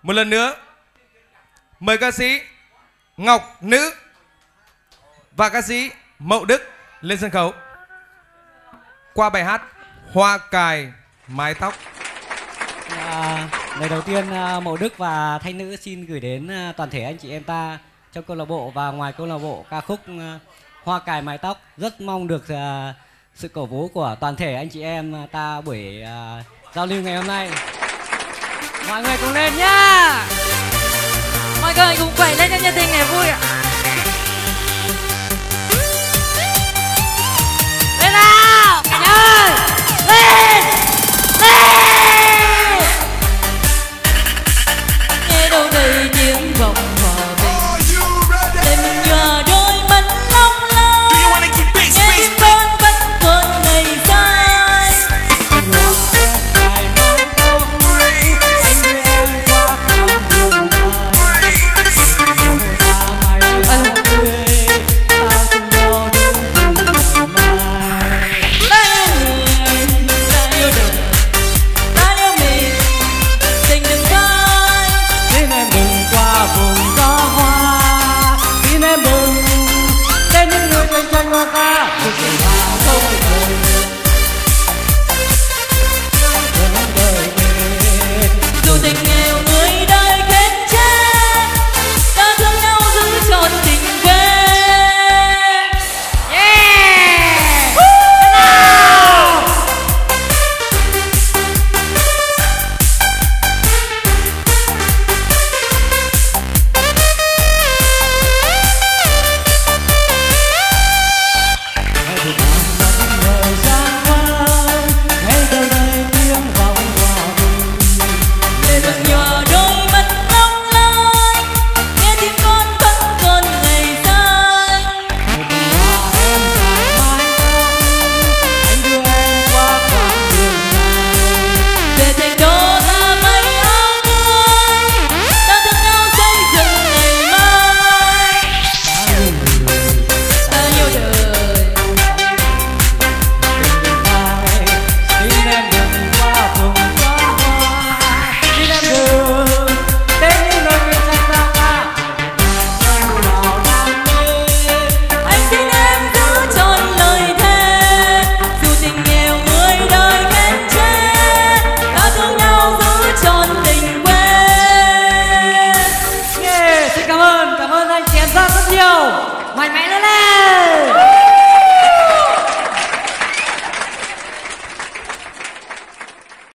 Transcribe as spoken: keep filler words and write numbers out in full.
Một lần nữa mời ca sĩ Ngọc Nữ và ca sĩ Mậu Đức lên sân khấu qua bài hát Hoa Cài Mái Tóc. À, lời đầu tiên Mậu Đức và Thanh Nữ xin gửi đến toàn thể anh chị em ta trong câu lạc bộ và ngoài câu lạc bộ ca khúc Hoa Cài Mái Tóc. Rất mong được uh, sự cổ vũ của toàn thể anh chị em ta buổi uh, giao lưu ngày hôm nay. Mọi người cùng lên nhá. Mọi người cùng quẩy lên cho nhiệt tình để vui ạ.